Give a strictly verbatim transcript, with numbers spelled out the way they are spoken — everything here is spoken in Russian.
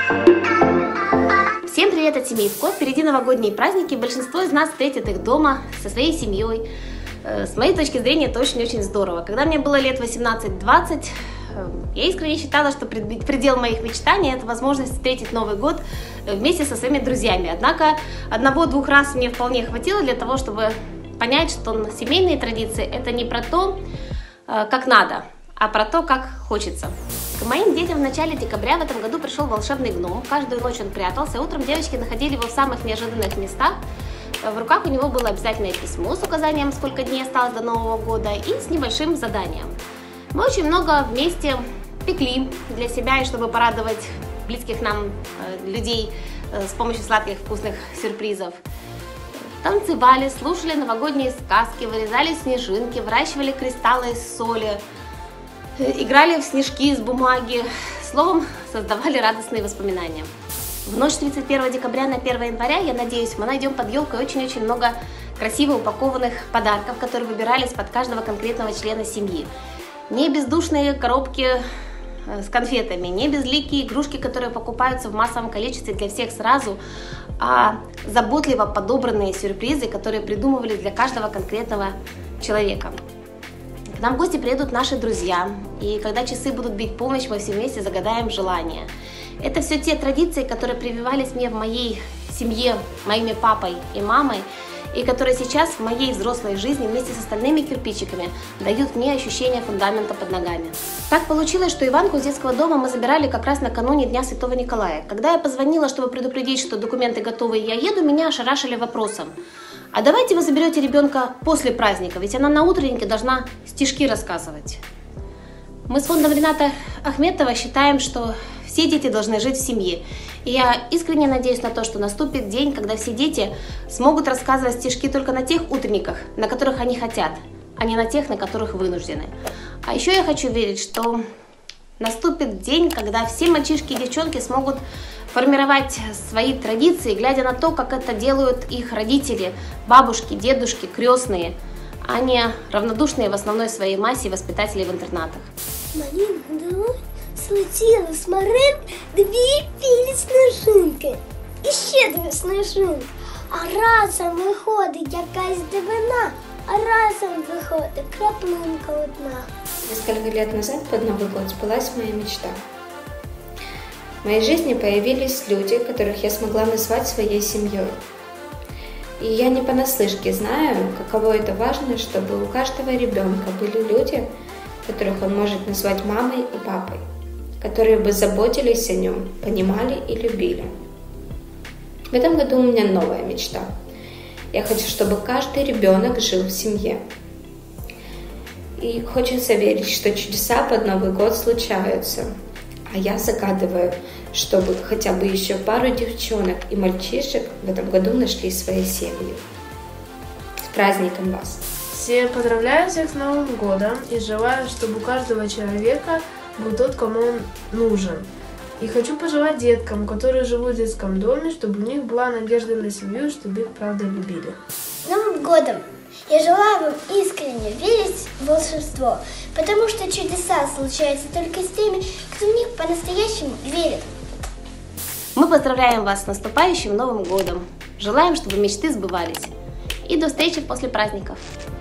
Всем привет от семьи Скотт! Впереди новогодние праздники, большинство из нас встретит их дома, со своей семьей. С моей точки зрения, это очень-очень здорово. Когда мне было лет восемнадцать-двадцать, я искренне считала, что предел моих мечтаний – это возможность встретить Новый год вместе со своими друзьями. Однако одного-двух раз мне вполне хватило для того, чтобы понять, что семейные традиции – это не про то, как надо, а про то, как хочется. К моим детям в начале декабря в этом году пришел волшебный гном. Каждую ночь он прятался, утром девочки находили его в самых неожиданных местах. В руках у него было обязательное письмо с указанием, сколько дней осталось до Нового года, и с небольшим заданием. Мы очень много вместе пекли для себя, и чтобы порадовать близких нам людей с помощью сладких вкусных сюрпризов. Танцевали, слушали новогодние сказки, вырезали снежинки, выращивали кристаллы из соли, играли в снежки из бумаги, словом, создавали радостные воспоминания. В ночь тридцать первого декабря на первое января, я надеюсь, мы найдем под елкой очень-очень много красиво упакованных подарков, которые выбирались под каждого конкретного члена семьи. Не бездушные коробки с конфетами, не безликие игрушки, которые покупаются в массовом количестве для всех сразу, а заботливо подобранные сюрпризы, которые придумывали для каждого конкретного человека. К нам в гости приедут наши друзья, и когда часы будут бить полночь, мы все вместе загадаем желания. Это все те традиции, которые прививались мне в моей семье, моими папой и мамой, и которые сейчас в моей взрослой жизни вместе с остальными кирпичиками дают мне ощущение фундамента под ногами. Так получилось, что Иванку из детского дома мы забирали как раз накануне Дня Святого Николая. Когда я позвонила, чтобы предупредить, что документы готовы и я еду, меня ошарашили вопросом: а давайте вы заберете ребенка после праздника, ведь она на утреннике должна стишки рассказывать. Мы с фондом Рената Ахметова считаем, что все дети должны жить в семье. И я искренне надеюсь на то, что наступит день, когда все дети смогут рассказывать стишки только на тех утренниках, на которых они хотят, а не на тех, на которых вынуждены. А еще я хочу верить, что наступит день, когда все мальчишки и девчонки смогут формировать свои традиции, глядя на то, как это делают их родители, бабушки, дедушки, крестные, а не равнодушные в основной своей массе воспитатели в интернатах. Марина, давай слетіли з Марин дві білі снежинки. І ще дві снежинки. А разом виходить якась дивина, а разом виходить краплинка одна. Несколько лет назад под Новый год сбылась моя мечта. В моей жизни появились люди, которых я смогла назвать своей семьей. И я не понаслышке знаю, каково это важно, чтобы у каждого ребенка были люди, которых он может назвать мамой и папой, которые бы заботились о нем, понимали и любили. В этом году у меня новая мечта. Я хочу, чтобы каждый ребенок жил в семье. И хочется верить, что чудеса под Новый год случаются. А я загадываю, чтобы хотя бы еще пару девчонок и мальчишек в этом году нашли свои семьи. С праздником вас! Всем поздравляю всех с Новым годом и желаю, чтобы у каждого человека был тот, кому он нужен. И хочу пожелать деткам, которые живут в детском доме, чтобы у них была надежда на семью, чтобы их правда любили. С Новым годом! Я желаю вам искренне верить в волшебство, потому что чудеса случаются только с теми, кто в них по-настоящему верит. Мы поздравляем вас с наступающим Новым годом. Желаем, чтобы мечты сбывались. И до встречи после праздников.